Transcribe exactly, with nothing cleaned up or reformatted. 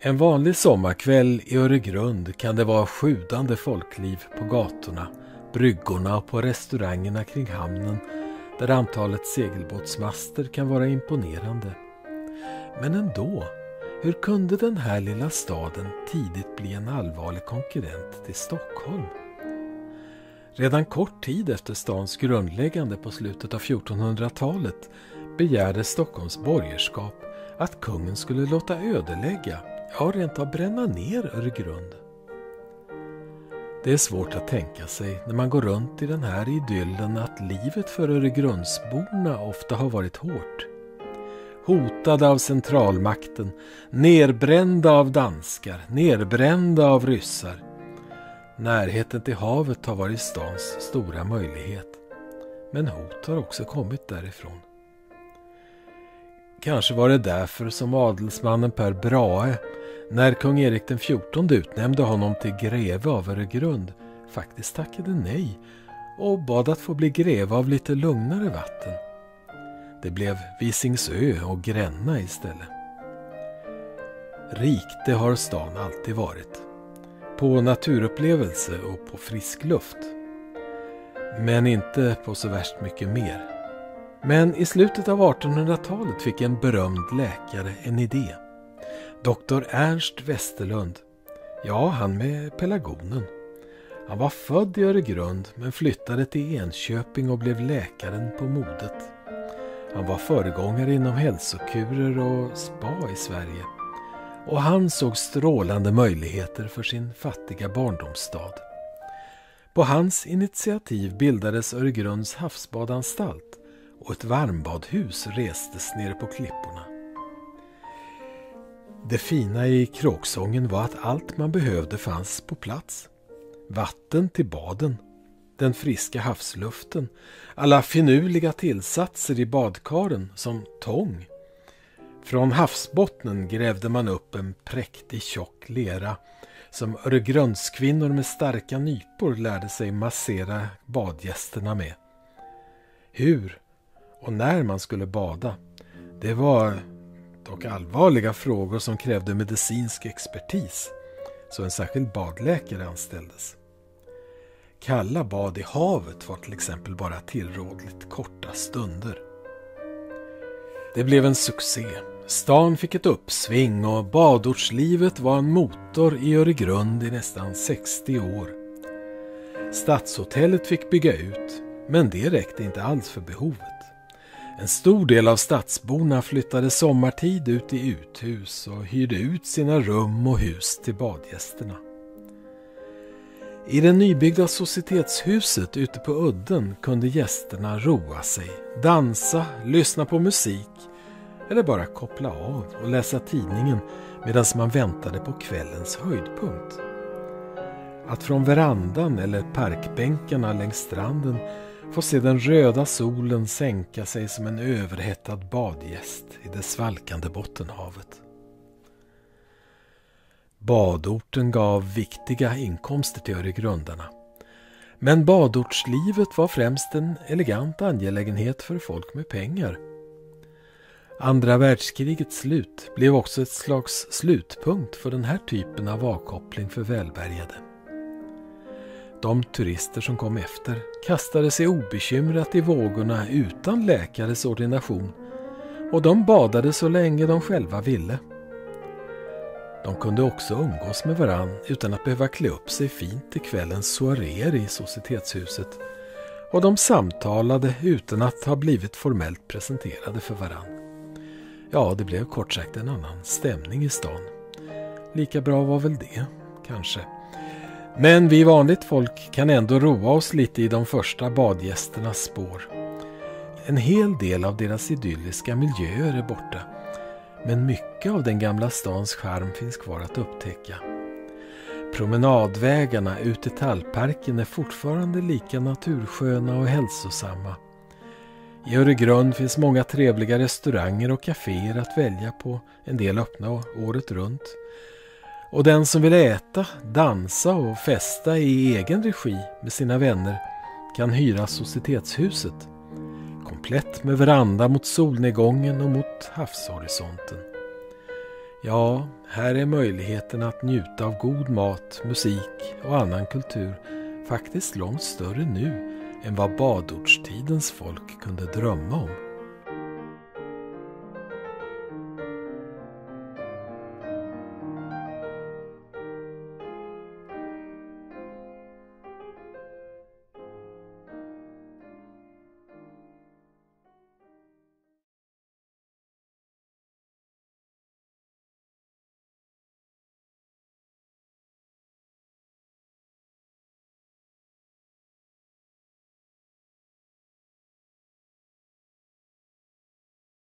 En vanlig sommarkväll i Öregrund kan det vara sjudande folkliv på gatorna, bryggorna och på restaurangerna kring hamnen där antalet segelbåtsmaster kan vara imponerande. Men ändå, hur kunde den här lilla staden tidigt bli en allvarlig konkurrent till Stockholm? Redan kort tid efter stans grundläggande på slutet av fjortonhundratalet begärde Stockholms borgerskap att kungen skulle låta ödelägga, ja rent av bränna ner Öregrund. Det är svårt att tänka sig när man går runt i den här idyllen att livet för Öregrundsborna ofta har varit hårt. Hotade av centralmakten, nerbrända av danskar, nerbrända av ryssar. Närheten till havet har varit stans stora möjlighet. Men hot har också kommit därifrån. Kanske var det därför som adelsmannen Per Brahe, när kung Erik den fjortonde utnämnde honom till greve av Öregrund, faktiskt tackade nej och bad att få bli greve av lite lugnare vatten. Det blev Visingsö och Gränna istället. Rik det har stan alltid varit. På naturupplevelse och på frisk luft. Men inte på så värst mycket mer. Men i slutet av artonhundratalet fick en berömd läkare en idé. doktor Ernst Westerlund. Ja, han med pelargonen. Han var född i Öregrund men flyttade till Enköping och blev läkaren på modet. Han var föregångare inom hälsokurer och spa i Sverige. Och han såg strålande möjligheter för sin fattiga barndomsstad. På hans initiativ bildades Öregrunds havsbadanstalt och ett varmbadhus restes nere på klipporna. Det fina i kråksången var att allt man behövde fanns på plats. Vatten till baden, den friska havsluften, alla finurliga tillsatser i badkaren som tång. Från havsbottnen grävde man upp en präktig tjock lera som Öregrundskvinnor med starka nypor lärde sig massera badgästerna med. Hur och när man skulle bada, det var dock allvarliga frågor som krävde medicinsk expertis, så en särskild badläkare anställdes. Kalla bad i havet var till exempel bara tillrådligt korta stunder. Det blev en succé. Stan fick ett uppsving och badortslivet var en motor i Öregrund i nästan sextio år. Stadshotellet fick bygga ut, men det räckte inte alls för behovet. En stor del av stadsborna flyttade sommartid ut i uthus och hyrde ut sina rum och hus till badgästerna. I det nybyggda societetshuset ute på udden kunde gästerna roa sig, dansa, lyssna på musik eller bara koppla av och läsa tidningen medan man väntade på kvällens höjdpunkt. Att från verandan eller parkbänkarna längs stranden få se den röda solen sänka sig som en överhettad badgäst i det svalkande bottenhavet. Badorten gav viktiga inkomster till öregrundarna. Men badortslivet var främst en elegant angelägenhet för folk med pengar. Andra världskrigets slut blev också ett slags slutpunkt för den här typen av avkoppling för välbärgade. De turister som kom efter kastade sig obekymrat i vågorna utan läkares ordination och de badade så länge de själva ville. De kunde också umgås med varann utan att behöva klä upp sig fint till kvällens soaréer i societetshuset och de samtalade utan att ha blivit formellt presenterade för varann. Ja, det blev kort sagt en annan stämning i stan. Lika bra var väl det, kanske. Men vi vanligt folk kan ändå roa oss lite i de första badgästernas spår. En hel del av deras idylliska miljöer är borta. Men mycket av den gamla stans charm finns kvar att upptäcka. Promenadvägarna ut i tallparken är fortfarande lika natursköna och hälsosamma. I Öregrund finns många trevliga restauranger och kaféer att välja på, en del öppna året runt. Och den som vill äta, dansa och festa i egen regi med sina vänner kan hyra societetshuset. Komplett med veranda mot solnedgången och mot havshorisonten. Ja, här är möjligheten att njuta av god mat, musik och annan kultur faktiskt långt större nu än vad badortstidens folk kunde drömma om.